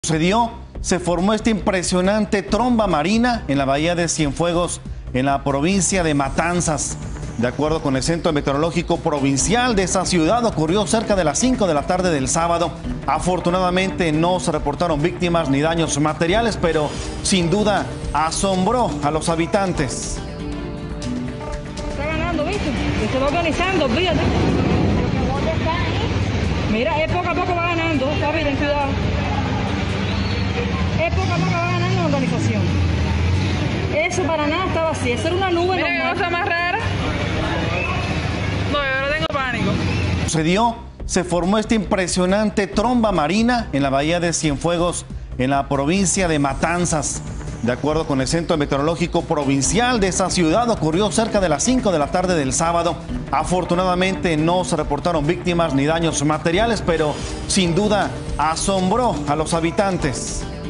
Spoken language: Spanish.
Se formó esta impresionante tromba marina en la bahía de Cienfuegos, en la provincia de Matanzas. De acuerdo con el Centro Meteorológico Provincial de esa ciudad, ocurrió cerca de las 5 de la tarde del sábado. Afortunadamente no se reportaron víctimas ni daños materiales, pero sin duda asombró a los habitantes. Está ganando, ¿viste? Se va organizando, fíjate. Mira, poco a poco va ganando, está bien, cuidado. Poco a poco va ganando la organización. Eso para nada estaba así, eso era una nube normal. Mira qué cosa más rara. No, yo ahora tengo pánico. Se formó esta impresionante tromba marina en la bahía de Cienfuegos, en la provincia de Matanzas. De acuerdo con el Centro Meteorológico Provincial de esa ciudad, ocurrió cerca de las 5 de la tarde del sábado. Afortunadamente no se reportaron víctimas ni daños materiales, pero sin duda asombró a los habitantes.